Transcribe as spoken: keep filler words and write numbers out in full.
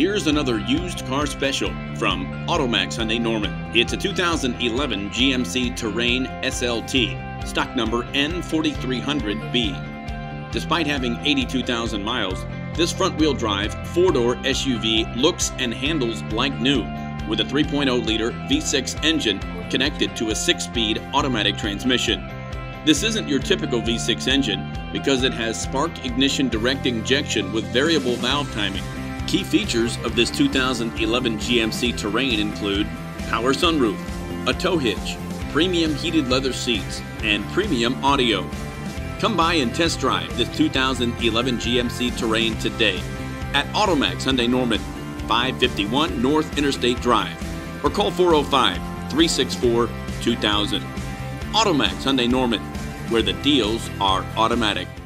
Here's another used car special from Automax Hyundai Norman. It's a two thousand eleven G M C Terrain S L T, stock number N forty-three hundred B. Despite having eighty-two thousand miles, this front-wheel drive, four-door S U V looks and handles like new, with a three point oh liter V six engine connected to a six-speed automatic transmission. This isn't your typical V six engine because it has spark ignition direct injection with variable valve timing. Key features of this two thousand eleven G M C Terrain include power sunroof, a tow hitch, premium heated leather seats, and premium audio. Come by and test drive this two thousand eleven G M C Terrain today at Automax Hyundai Norman, five fifty-one North Interstate Drive, or call four oh five, three six four, two thousand. Automax Hyundai Norman, where the deals are automatic.